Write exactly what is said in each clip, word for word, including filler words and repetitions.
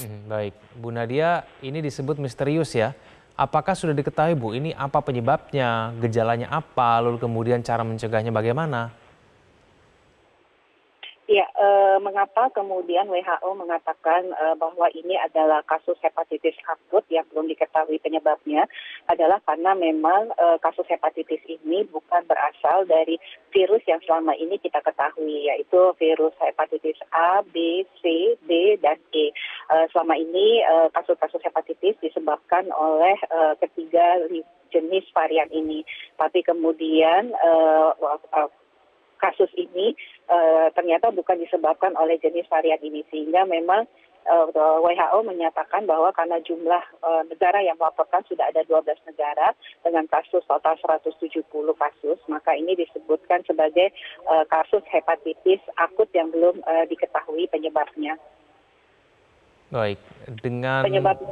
Mhm, baik, Bu Nadia, ini disebut misterius ya. Apakah sudah diketahui Bu, ini apa penyebabnya, gejalanya apa, lalu kemudian cara mencegahnya bagaimana? Ya, eh, mengapa kemudian W H O mengatakan eh, bahwa ini adalah kasus hepatitis akut yang belum diketahui penyebabnya adalah karena memang eh, kasus hepatitis ini bukan berasal dari virus yang selama ini kita ketahui, yaitu virus hepatitis A, B, C, D, dan E. Eh, selama ini eh, kasus-kasus hepatitis disebabkan oleh eh, ketiga jenis varian ini, tapi kemudian eh, kasus ini uh, ternyata bukan disebabkan oleh jenis varian ini, sehingga memang uh, W H O menyatakan bahwa karena jumlah uh, negara yang melaporkan sudah ada dua belas negara dengan kasus total seratus tujuh puluh kasus, maka ini disebutkan sebagai uh, kasus hepatitis akut yang belum uh, diketahui penyebabnya. Baik, dengan Penyebab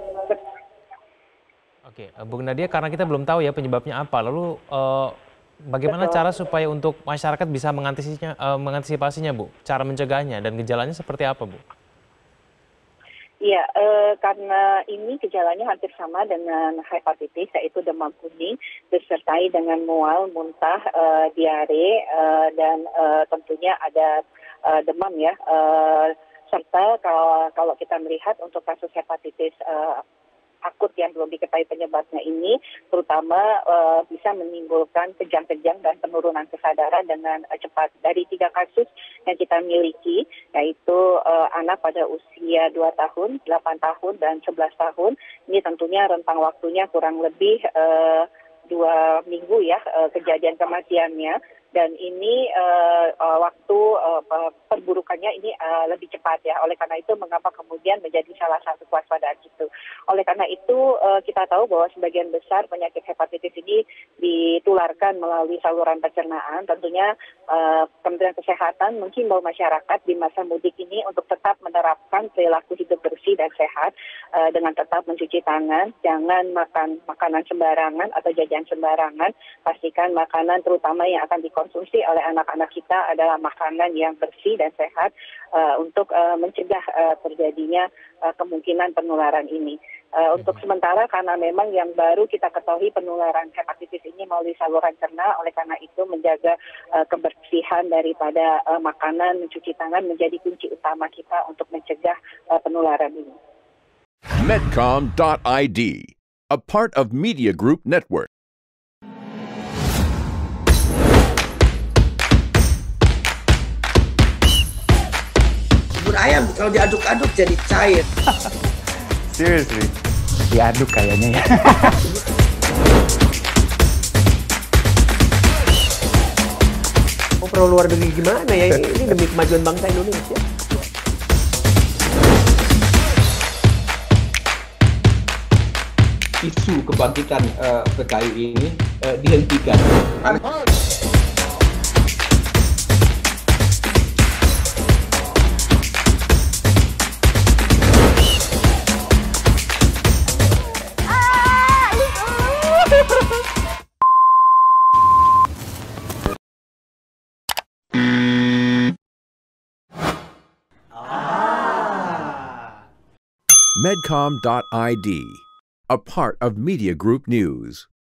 Oke, Bu Nadia, karena kita belum tahu ya penyebabnya apa, lalu uh, bagaimana Betul. cara supaya untuk masyarakat bisa mengantisipasinya, uh, mengantisipasinya, Bu? Cara mencegahnya dan gejalanya seperti apa, Bu? Iya, eh, karena ini gejalanya hampir sama dengan hepatitis, yaitu demam kuning, disertai dengan mual, muntah, eh, diare, eh, dan eh, tentunya ada eh, demam ya. Eh, serta kalau, kalau kita melihat untuk kasus hepatitis eh, akut yang belum diketahui penyebabnya ini, terutama uh, bisa menimbulkan kejang-kejang dan penurunan kesadaran dengan uh, cepat. Dari tiga kasus yang kita miliki, yaitu uh, anak pada usia dua tahun, delapan tahun, dan sebelas tahun, ini tentunya rentang waktunya kurang lebih uh, dua minggu ya uh, kejadian kematiannya. Dan ini uh, uh, waktu uh, perburukannya ini uh, lebih cepat ya. Oleh karena itu mengapa kemudian menjadi salah satu kewaspadaan itu. Oleh karena itu uh, kita tahu bahwa sebagian besar penyakit hepatitis ini ditularkan melalui saluran pencernaan. Tentunya uh, Kementerian Kesehatan menghimbau masyarakat di masa mudik ini untuk tetap menerapkan perilaku hidup bersih dan sehat uh, dengan tetap mencuci tangan, jangan makan makanan sembarangan atau jajan sembarangan. Pastikan makanan terutama yang akan di konsumsi oleh anak-anak kita adalah makanan yang bersih dan sehat uh, untuk uh, mencegah uh, terjadinya uh, kemungkinan penularan ini. Uh, untuk sementara karena memang yang baru kita ketahui penularan hepatitis ini melalui saluran cerna, oleh karena itu menjaga uh, kebersihan daripada uh, makanan, mencuci tangan menjadi kunci utama kita untuk mencegah uh, penularan ini. Medcom dot I D, a part of Media Group Network. Ayam kalau diaduk-aduk jadi cair. Seriously? Diaduk kayaknya ya. Oh, perlu luar negeri gimana ya? Ini demi kemajuan bangsa Indonesia. Isu kebangkitan uh, P K I ini uh, dihentikan. Medcom dot I D, a part of Media Group News.